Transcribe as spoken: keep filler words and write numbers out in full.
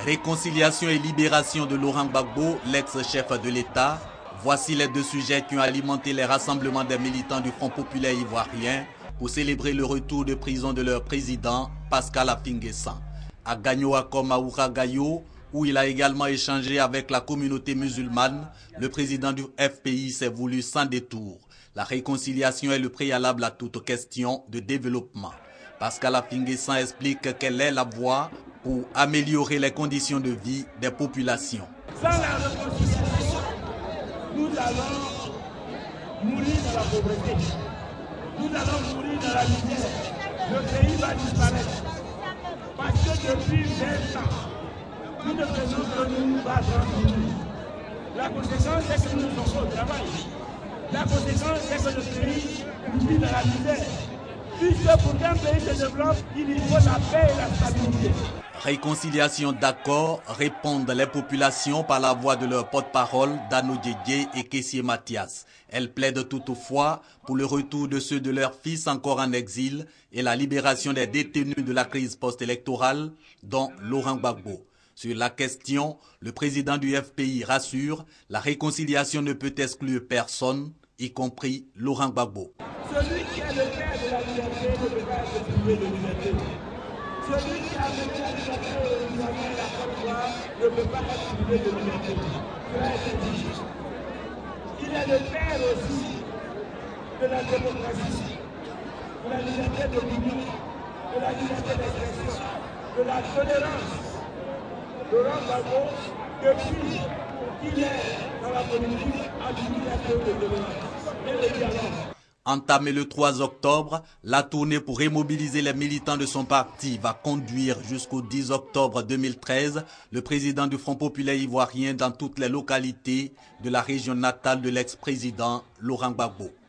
Réconciliation et libération de Laurent Gbagbo, l'ex-chef de l'État. Voici les deux sujets qui ont alimenté les rassemblements des militants du Front populaire ivoirien pour célébrer le retour de prison de leur président, Pascal Affi N'Guessan. À Gagnoa comme à Ouagayo, où il a également échangé avec la communauté musulmane, le président du F P I s'est voulu sans détour. La réconciliation est le préalable à toute question de développement. Pascal Affi N'Guessan explique quelle est la voie pour améliorer les conditions de vie des populations. Sans la réconciliation, nous allons mourir dans la pauvreté. Nous allons mourir dans la misère. Le pays va disparaître. Parce que depuis vingt ans, nous ne faisons que nous battre entre nous. La conséquence, c'est que nous ne sommes pas au travail. La conséquence, c'est que le pays vit dans la misère. Puisque pour qu'un pays se développe, il faut la paix et la stabilité. Réconciliation d'accord, répondent les populations par la voix de leur porte-parole, Dano Djedje et Kessié Mathias. Elles plaident toutefois pour le retour de ceux de leurs fils encore en exil et la libération des détenus de la crise post-électorale, dont Laurent Gbagbo. Sur la question, le président du F P I rassure, la réconciliation ne peut exclure personne, y compris Laurent Gbagbo. Celui qui a le père de la liberté ne peut pas être privé de liberté. Celui qui a mené la liberté au Nigeria et la Côte d'Ivoire ne peut pas être privé de liberté. Cela a été dit. Il est le père aussi de la démocratie, de la liberté d'opinion, de la liberté d'expression, de la tolérance. Laurent Gbagbo, depuis qu'il est dans la politique, a toujours été de tolérance et de dialogue. Entamé le trois octobre, la tournée pour remobiliser les militants de son parti va conduire jusqu'au dix octobre deux mille treize le président du Front populaire ivoirien dans toutes les localités de la région natale de l'ex-président Laurent Gbagbo.